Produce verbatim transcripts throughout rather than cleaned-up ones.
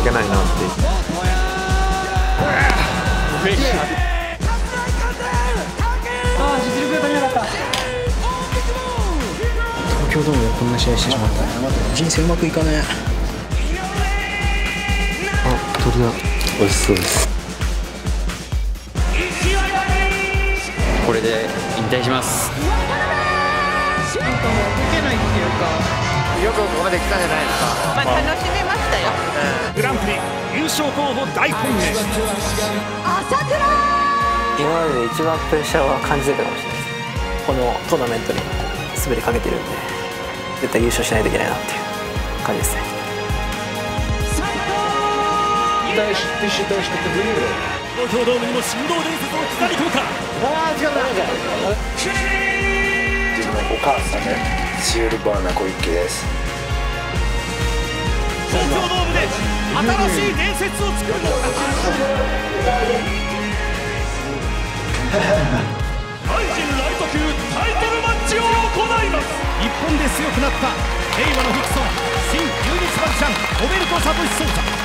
けないなって。 実力が足りなかった。 東京ドームでこんな試合してしまった。人生うまくいかねえ。 あ、鳥だ。美味しそうです。 これで引退します。 なんかもう解けないっていうか、 よくここまで来たんじゃないですか。 まあ楽しめましたよ。 グランプリ優勝候補大本命。 朝倉。 今までで一番プレッシャーは感じてたかもしれないです。このトーナメントに滑りかけてるんで、絶対優勝しないといけないなっていう感じですね。 東京ドームにも振動伝説を刻み込むか。 ああ、違うな。自分のお母さんね、シウルバーナ小池です。 東京ドームで新しい伝説を作るのか。ライジンライト級タイトルマッチを行います。日本で強くなった令和のフィクソン、新中日マジシャンロベルト・サトシ・ソウザ。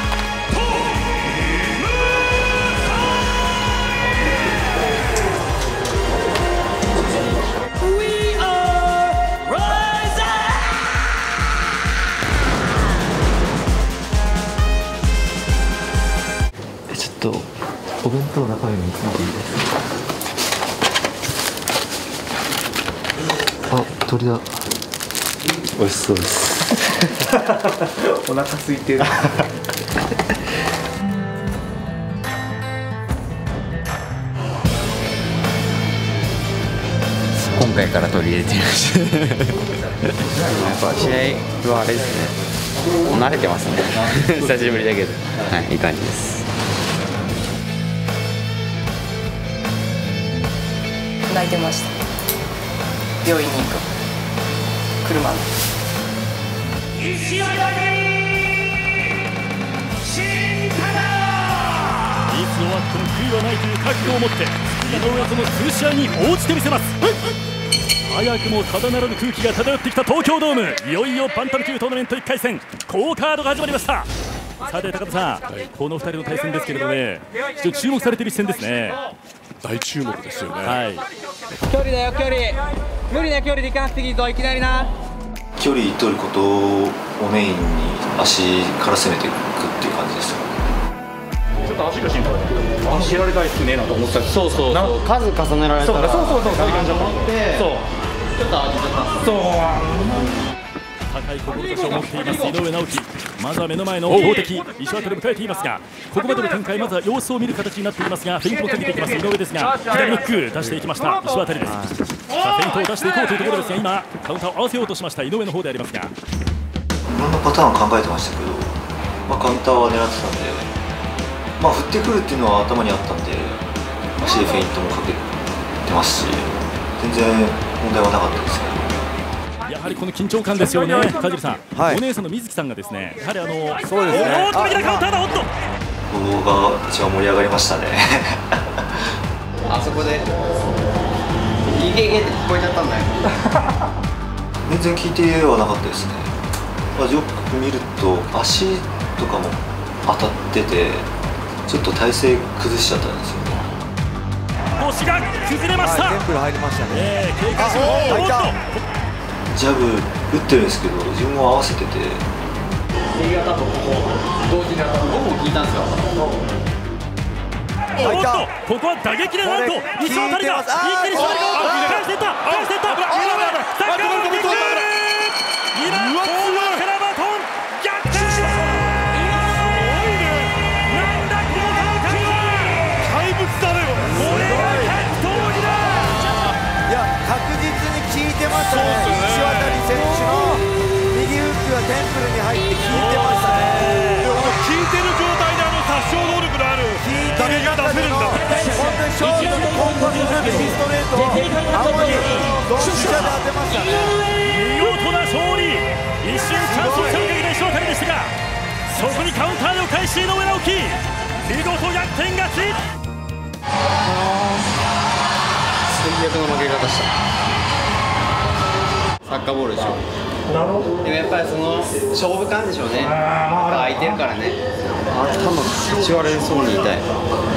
ちょっとお弁当の中身についていいですか。あ、鳥だ。美味しそうです。お腹空いてる。 今回から取り入れてみました。やっぱ試合はあれですね、もう慣れてますね。久しぶりだけど、はい、いい感じです。 泣いてました。病院に行く車で。 いつ終わっても悔いはないという覚悟を持って井上との通試合に応じてみせます。早くもただならぬ空気が漂ってきた東京ドーム。いよいよバンタム級トーナメントいっかい戦好カードが始まりました。さて高田さん、はい、このふたりの対戦ですけれどね、非常に注目されている一戦ですね。 大注目ですよね。 はい、 距離だよ距離。無理な距離でいかなくていいぞ、いきなりな。 距離取ることをメインに足から攻めていくっていう感じですよ。 ちょっと足が心配だけど、足蹴られたいっすねなんて思ったり。そうそうそう、 数重ねられたら、 そうそうそう、そういう感じだったんで、そうちょっと味出た。 そう高い志を持っています井上直樹。まずは目の前の強敵石渡で迎えていますが、ここまでの展開、まずは様子を見る形になっていますが、フェイントをかけていきます井上ですが、左ノック出していきました石渡です。さあフェイントを出していこうというところですが、今カウンターを合わせようとしました井上の方でありますが、いろんなパターンを考えてましたけど、まあ、カウンターは狙ってたんで、まあ、振ってくるっていうのは頭にあったんで、足でフェイントもかけてますし、全然問題はなかったですけど。 やはりこの緊張感ですよね、梶ルさん、はい、お姉さんの水木さんがですね、やはりあのそうですね、おっと右のカウンターだ、おっとここが一番盛り上がりましたね。 あそこでイゲゲって聞こえちゃったんだよ。 全然聞いてはなかったですね。まあ、よく見ると足とかも当たってて、ちょっと体勢崩しちゃったんですよね。 腰が崩れました。 テンプル入りましたね。 えー、警戒しもおっとジャブ打ってるんですけど、自分も合わせてて、 右肩とここ同時に当たる。僕も聞いたんですよ。 おっとここは打撃でなんと石渡が一気に絞り込む。返していった返していった井上サッカーボールキック。今後半からバトン逆転。すごいね。なんだこの戦いは。怪物だね。これは格闘技だ。 いや、確実に効いてましたね。石渡選手の右フックがテンプルに入って効いてましたね。 効いてる状態であの殺傷能力のある打撃が出せるんだ。 本当にショートとコンパクトな右ストレートを青にドンピシャで当てましたね。 見事な勝利。一瞬チャンスをつかみかけた石渡でしたが、そこにカウンターでお返し井上直樹、見事逆転勝ち。 最悪の負け方した。サッカーボールでしょ。 もやっぱりその勝負感でしょうね。空いてるからね。頭ぶち割れそうに痛い。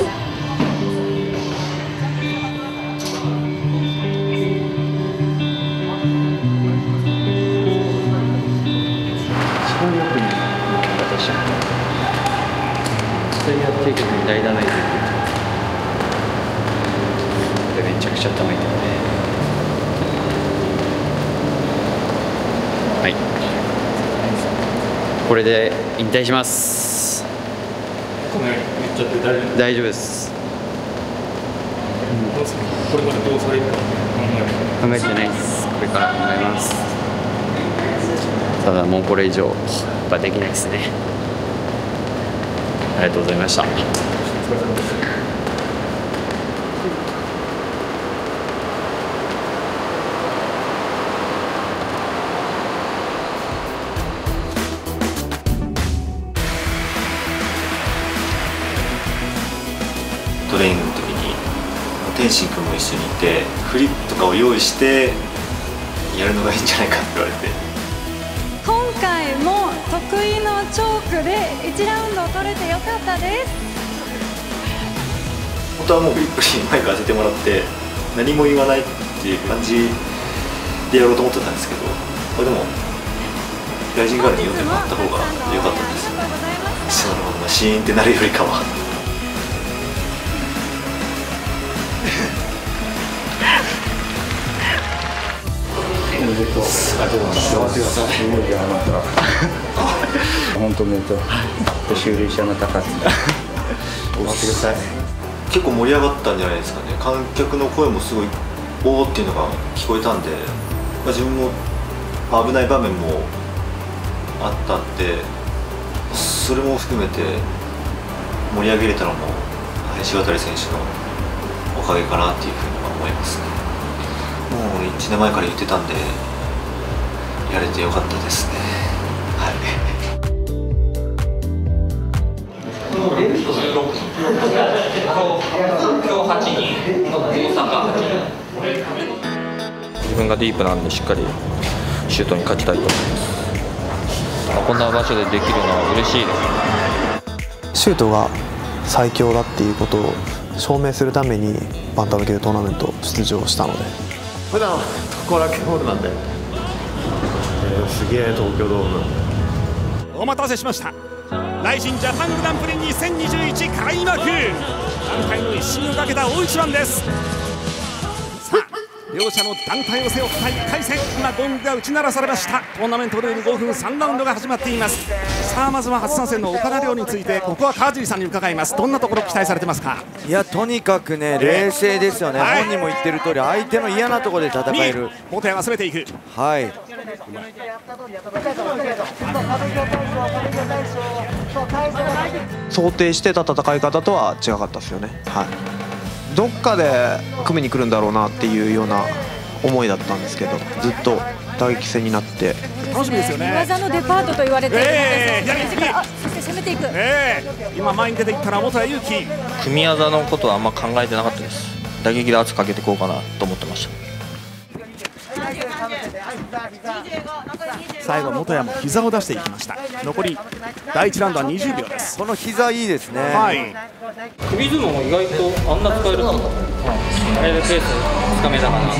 やっていくのに代打ないでめちゃくちゃ頭痛いね。はい、これで引退します。大丈夫です。 これまでどうされるか考えてないです。これから考えます。ただもうこれ以上はできないですね。ありがとうございました。 トレーニングの時に天心君も一緒にいてフリップとかを用意してやるのがいいんじゃないかって言われて、 今回も得意のチョークでいちラウンドを取れてよかったです。 本当はもうフリップにマイク当ててもらって何も言わないっていう感じでやろうと思ってたんですけど、これでもライジングガールに読んでもらった方が良かったです。そのままシーンってなるよりかは。 ありがとうございます。頑張ってください。すごい頑張ったら本当にと年寄り者の高津頑張ってください。 結構盛り上がったんじゃないですかね。観客の声もすごいおーっていうのが聞こえたんで、まあ、自分も危ない場面もあったんで、それも含めて盛り上げれたのも林渡選手のおかげかなっていうふうには思いますね。もういちねんまえから言ってたんでやれてよかったですね。はい。 自分がディープなんでしっかりシュートに勝ちたいと思います。こんな場所でできるのは嬉しいです。 シュートが最強だっていうことを証明するためにバンタム級トーナメント出場したので、 普段後楽園ホールなんで、えー、すげえ東京ドーム。 お待たせしました。ライジンジャパングランプリにせんにじゅういち開幕。団体の一新をかけた大一番です。さあ両者の団体を背負ったいっかい戦、今ゴングが打ち鳴らされました。トーナメントルールごふんさんラウンドが始まっています。さあまずは初参戦の岡田亮について、ここは川尻さんに伺います。どんなところ期待されてますか？ いや、とにかくね、冷静ですよね、はい、本人も言ってる通り相手の嫌なところで戦える。 元谷が攻めていく。 はい、 想定してた戦い方とは違かったですよね。はい、どっかで組みに来るんだろうなっていうような思いだったんですけど、ずっと打撃戦になって楽しみですよね。 技のデパートと言われているので、 えー、 そして攻めていく、 えー、今前に出ていったのは元谷祐希。 組み技のことはあんま考えてなかったです。打撃で圧かけていこうかなと思ってました。 最後元谷も膝を出していきました。残りだいいちラウンドはにじゅうびょうです。 この膝いいですね。 はい、 首相撲も意外とあんな使えると思った。あれでペースつかめたかな。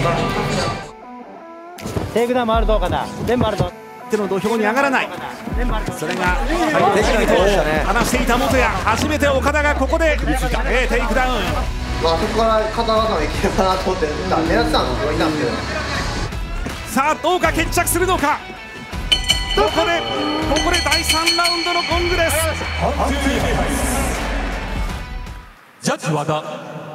テイクダウンもあるどうかな。全部あると手の土俵に上がらない。それがテクニックを話していた元谷。初めて岡田がここで、えー、テイクダウン。 まあそこから肩技もいけるかなと思って狙ってたんですよ、いたんですけどね。 さあどうか決着するのか。ここでここでだいさんラウンドのゴングです。ジャッジ和田、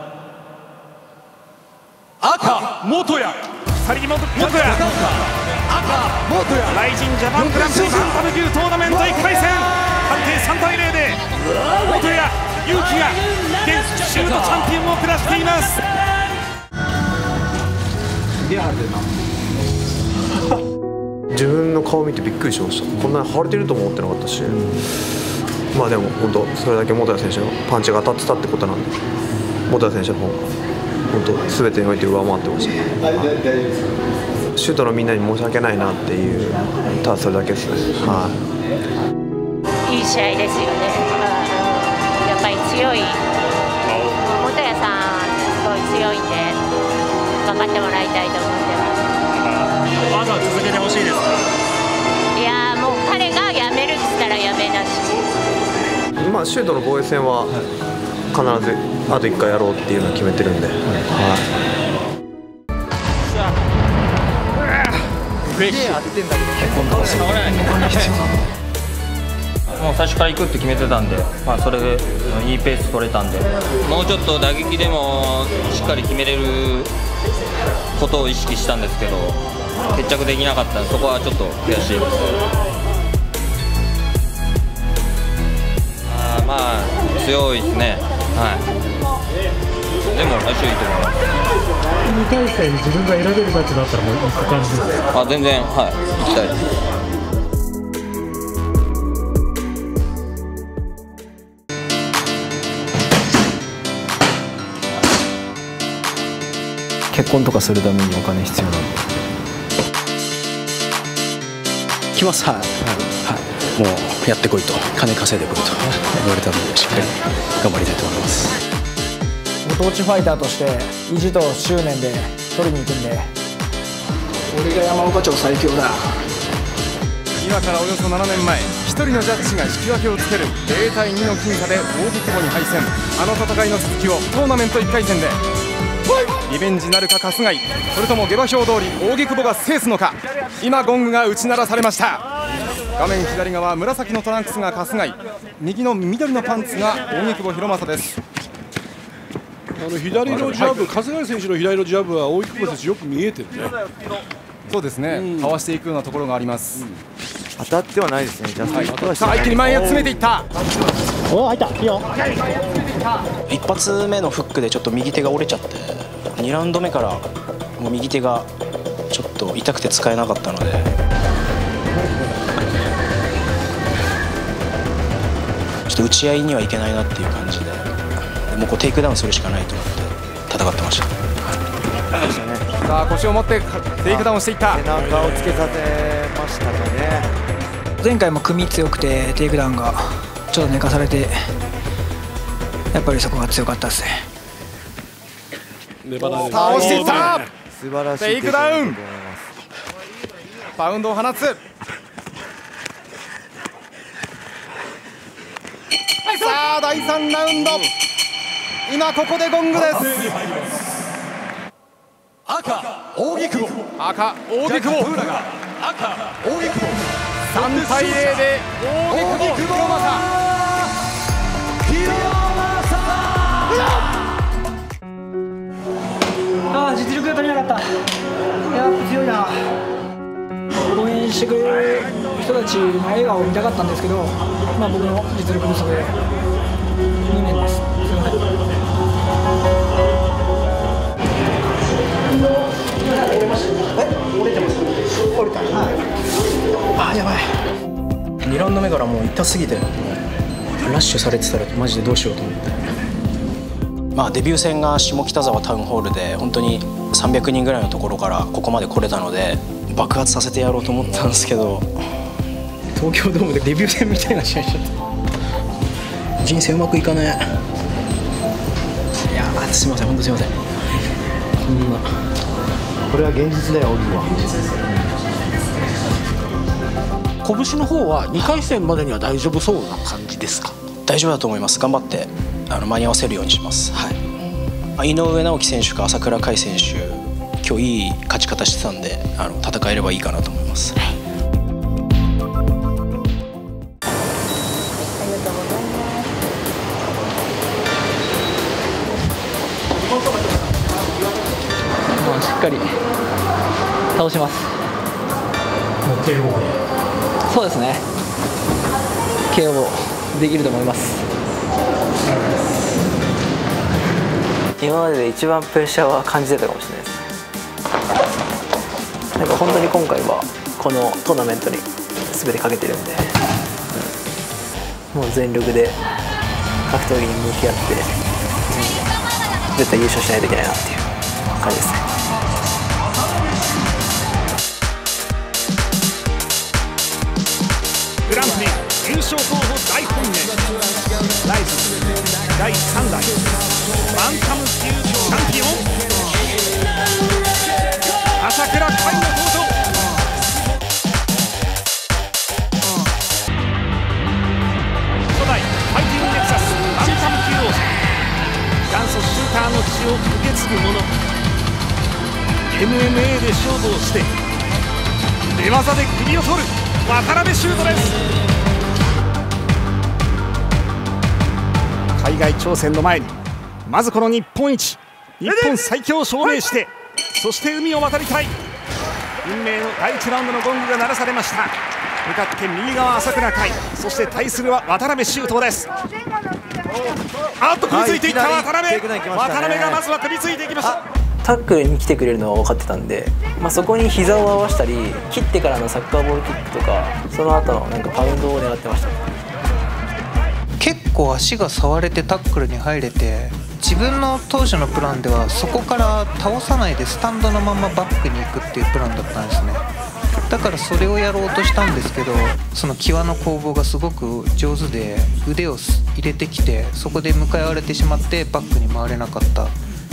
赤元谷、ふたり元谷、赤元谷。ライジンジャパングランプリバンタム級トーナメントいっかい戦、判定さんたいゼロで元谷祐希が現シュートチャンピオンを下しています。 自分の顔を見てびっくりしました。こんなに腫れてるとも思ってなかったし、まあでも本当それだけ元谷選手のパンチが当たってたってことなんで、元谷選手の方が本当全てにおいて上回ってました。 シュートのみんなに申し訳ないなっていうただそれだけですね。はい、 いい試合ですよね。やっぱり強い本谷さんすごい強いんで頑張ってもらいたいと思ってます。 まだ続けてほしいですか？ いやもう彼が辞めるっつったら辞めなし。 まあシュートの防衛戦は必ずあといっかいやろうっていうのを決めてるんで。はい嬉しい。もう最初から行くって決めてたんで、まあ、それでいいペース取れたんで、もうちょっと打撃でもしっかり決めれることを意識したんですけど、決着できなかったんで、そこはちょっと悔しいです。あーまあ強いですね。はい。でも来週いいと思います。 に対して自分が選べる立場だったらもう行く感じですか？ あ、全然はい行きたいです。 結婚とかするためにお金必要なんで来ます。はい、はい、もうやってこいと、金稼いでこいと言われたのでしっかり頑張りたいと思います。 ご当地ファイターとして意地と執念で取りに行くんで、俺が山岡町最強だ。 今からおよそななねんまえ、ひとりのジャッジが引き分けをつけるゼロたいにの僅差で大木久保に敗戦。あの戦いの続きをトーナメントいっかい戦でリベンジなるか春日井、それとも下馬評通り大木久保が制すのか。今ゴングが打ち鳴らされました。画面左側、紫のトランクスが春日井、右の緑のパンツが大木久保博正です。 あの左のジャブ、春日井選手の左のジャブは大木久保選手よく見えてるね。 そうですね、うん、かわしていくようなところがあります、うん、 当たってはないですね。ジャスティン、 はい、さあ一気に前へ詰めていった。 お入った、いいよ。 一発目のフックでちょっと右手が折れちゃって、にラウンド目からもう右手がちょっと痛くて使えなかったので、ちょっと打ち合いにはいけないなっていう感じで、でもこうテイクダウンするしかないと思って戦ってました。 さあ腰を持ってテイクダウンしていった。 背中をつけさせましたかね。 前回も組強くてテイクダウンがちょっと寝かされて、やっぱりそこが強かったですね。 倒していった。 素晴らしいテイクダウン。バウンドを放つ。さあだいさんラウンド、今ここでゴングです。 赤大木久保、 赤大木久保、 赤大木久保、 さんたいゼロで大木久保博正。 ああ実力が足りなかった。やっぱ強いな。応援してくれる人たちの笑顔を見たかったんですけど、まあ僕の実力不足でにねんです。すみません。折れてます。折れた。はい。あ、やばい。にラウンド目からもう痛すぎて、ラッシュされてたらマジでどうしようと思って。 まあデビュー戦が下北沢タウンホールで、本当にさんびゃくにんぐらいのところからここまで来れたので、爆発させてやろうと思ったんですけど、東京ドームでデビュー戦みたいな試合しちゃった。人生うまくいかねえ。いやーすみません、本当すみません。こんな。 これは現実だよ、荻は。 拳の方はにかい戦までには大丈夫そうな感じですか？ 大丈夫だと思います。頑張ってあの間に合わせるようにします。はい。井上直樹選手か朝倉海選手、今日いい勝ち方してたんで、あの戦えればいいかなと思います。はい。 しっかり倒します。 もう ケーオーそうですね、 ケーオー できると思います。今までで一番プレッシャーは感じてたかもしれないです。なんか本当に今回はこのトーナメントに全てかけてるんで、うん、もう全力で格闘技に向き合って、絶対優勝しないといけないなっていう感じですね。 ライズだいさんだいバンタム級チャンピオン朝倉海の登場。初代ファイティングネクサスバンタム級王者、元祖シューターの血を受け継ぐ者、 エムエムエー で勝負をして寝技で首を取る渡辺修斗です。海外挑戦の前にまずこの日本一、日本最強を証明して、そして海を渡りたい。運命のだいいちラウンドのゴングが鳴らされました。向かって右側朝倉海、そして対するは渡辺修斗です。あっと食いついていった渡辺、渡辺がまずは食いついていきました。 タックルに来てくれるのは分かってたんで、まあ、そこに膝を合わせたり、切ってからのサッカーボールキックとか、その後のなんかパウンドを狙ってました。 結構足が触れてタックルに入れて、自分の当初のプランではそこから倒さないでスタンドのままバックに行くっていうプランだったんですね。だからそれをやろうとしたんですけど、その際の攻防がすごく上手で腕を入れてきて、そこで向かいわれてしまってバックに回れなかった。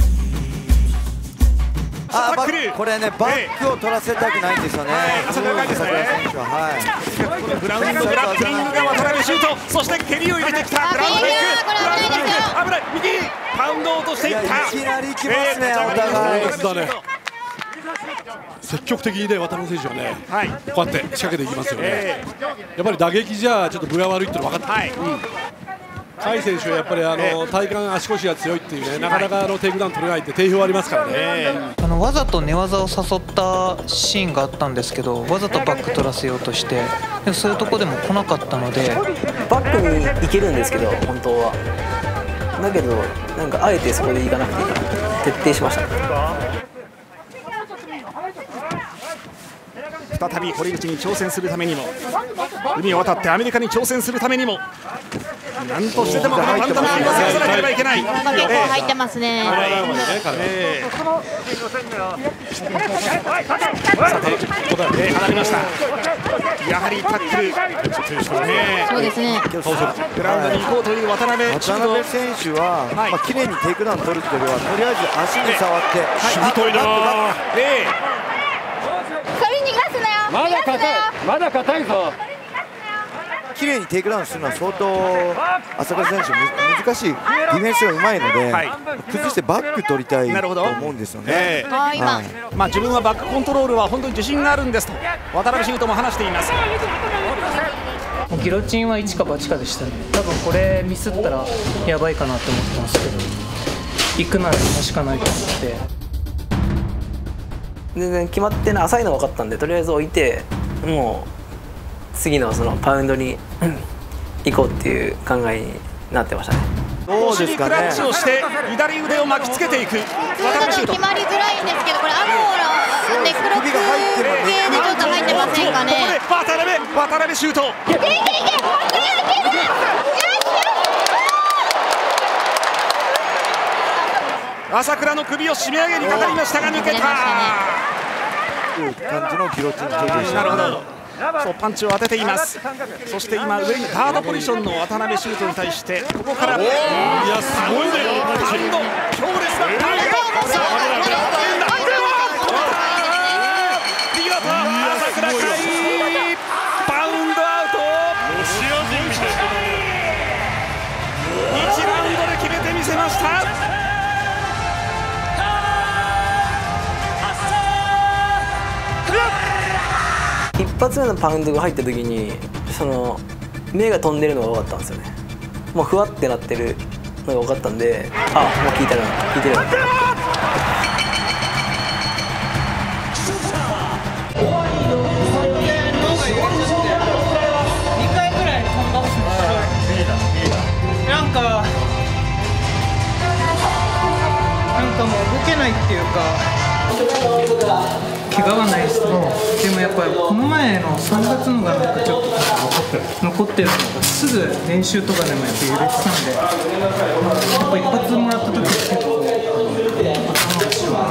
あバックこれね、バックを取らせたくないんですよね、 朝倉海ですね。グラウンドグラップリングが渡辺修斗、そして蹴りを入れてきたグラウンドキック、グラウンドキック危ない、右パウンド落としていった。 いきなりいきますね、お互い。 積極的にね、渡辺選手はね、はい、こうやって仕掛けていきますよね、えー、やっぱり打撃じゃちょっと分が悪いっての分かって、はい、うん、甲斐選手はやっぱりあの、えー、体幹、足腰が強いっていうね、なかなかあのテイクダウン取れないって定評ありますからね、えー、あのわざと寝技を誘ったシーンがあったんですけど、わざとバック取らせようとして、でそういうとこでも来なかったので、 バックに行けるんですけど、本当は。だけど、なんかあえてそこで行かなくていいかな、徹底しましたね。 再び堀口に挑戦するためにも、海を渡ってアメリカに挑戦するためにも、何としてでもこのバンタム級を制さなければいけない。 結構入ってますね。 さて、離れました。やはりタックル、 そうですね。 グラウンドに行こうという渡辺渡辺選手は、まあ綺麗にテイクダウン取るというよりは、とりあえず足に触って、 しぶといな。 まだ硬い、 まだ硬いぞ。 綺麗にテイクダウンするのは相当朝倉選手難しい、ディフェンスがうまいので、はい、崩してバック取りたいと思うんですよね。 えーはい、まあ自分はバックコントロールは本当に自信があるんですと渡辺修斗も話しています。 ギロチンはいちか八かでしたね。多分これミスったらやばいかなと思ってますけど、行くなら今しかないと思って。 全然決まってない、浅いの分かったんで、とりあえず置いて、もう次のそのパウンドに行こうっていう考えになってましたね。 どうですかね。クラッチをして左腕を巻きつけていく渡辺修斗。 決まりづらいんですけど、これアゴーのネックロック系でちょっと入ってませんかね。 ここで渡辺渡辺修斗。いけいけいけ。朝倉の首を締め上げにかかりましたが抜けた。 感じのギロチンでした。 なるほど。そうパンチを当てています。そして今上にガードポジションの渡辺修斗に対してここからいやすごいね。ハンド強烈なターゲット。さあ見事朝倉海バウンドアウト。ロシア人みたいな。いちラウンドで決めてみせました。 一発目のパウンドが入った時にその目が飛んでるのが分かったんですよね。もうふわってなってるのが分かったんで、あ、もう効いてるな、効いてるなって。 にかいぐらい飛んだっすね。なんかなんかもう動けないっていうか、怪我はないですけど、でもやっぱりこの前のさんがつのがなんかちょっと残ってるのがすぐ練習とかでもやっぱ揺れてたんで、やっぱ一発もらった時は結構頭がしよ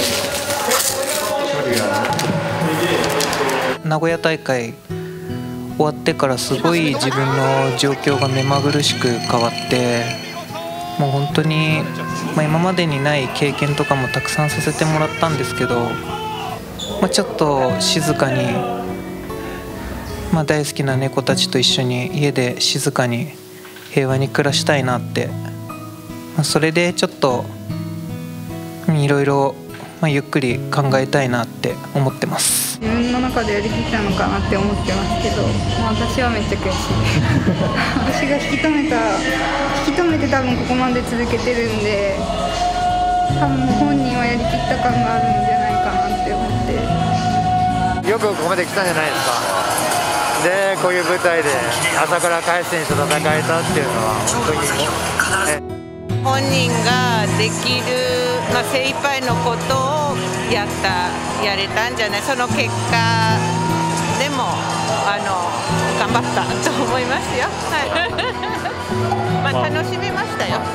う。 名古屋大会終わってからすごい自分の状況が目まぐるしく変わって、もう本当に、まあ、今までにない経験とかもたくさんさせてもらったんですけど、まあ、ちょっと静かに、まあ、大好きな猫たちと一緒に家で静かに平和に暮らしたいなって、まあ、それでちょっといろいろゆっくり考えたいなって思ってます。 自分の中でやりきったのかなって思ってますけど、まあ、私はめっちゃ悔しい私が引き止めた引き止めて多分ここまで続けてるんで、多分本人はやりきった感があるんじゃないかなって思って。 よくここまで来たんじゃないですか。でこういう舞台で朝倉海選手と戦えたっていうのは本当に本人ができる、まあ、精一杯のことをやったやれたんじゃない、その結果でもあの頑張ったと思いますよ。まあ楽しめましたよ。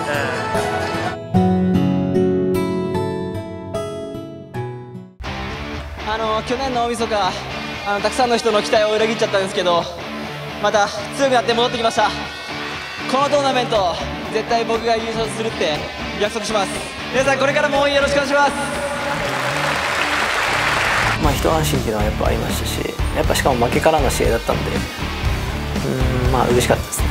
あの去年の大晦日、あのたくさんの人の期待を裏切っちゃったんですけど、また強くなって戻ってきました。このトーナメント絶対僕が優勝するって約束します。皆さんこれからも応援よろしくお願いします。 まあ一安心っていうのはやっぱありましたし、やっぱしかも負けからの試合だったんで、うん、まあ嬉しかったですね。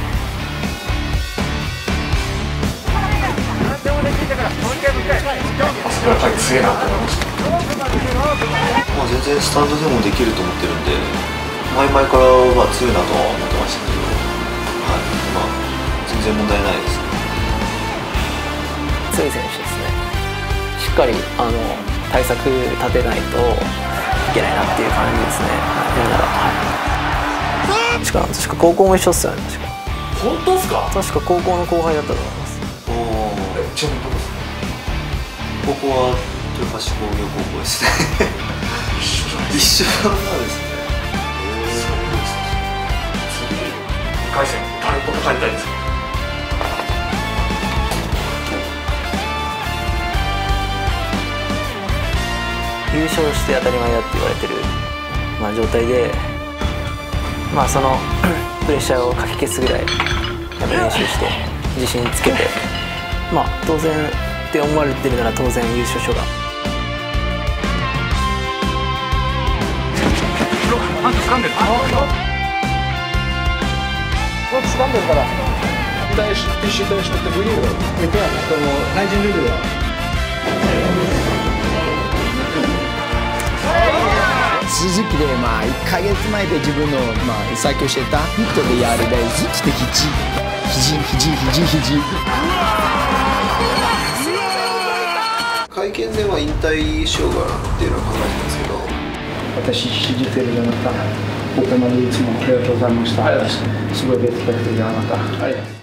朝倉海強いなと思いました。まあ全然スタンドでもできると思ってるんで、前々からは強いなとは思ってましたけど、はい、まあ全然問題ないですね。 強い選手ですね。しっかりあの対策立てないといけないなっていう感じですね。やるなら、はい。確か確か高校も一緒っすよね。確か。 本当ですか？ 確か高校の後輩だったと思います。 おお。ちなみにどこですか？ここは豊橋工業高校ですね。一緒なんですね。 次いっかい戦誰と戦いたいですか？ 優勝して当たり前だって言われてる、まあ、状態で、まあそのプレッシャーをかき消すぐらいやっぱ練習して自信つけて、まあ当然って思われてるなら当然優勝書が。 パンツ掴んでる。 パンツ掴んでるから。大し一緒大しってブリード。えっと内陣ルールは。 鈴木でまあいっかげつまえで自分のまあ作曲してたヒットでやるでずきてひじひじひじひじひじ。 会見では引退しようかなっていうのを考えてたんですけど、 私信じてるあなた、ここまでいつもありがとうございました。すごいリスペクトであなた。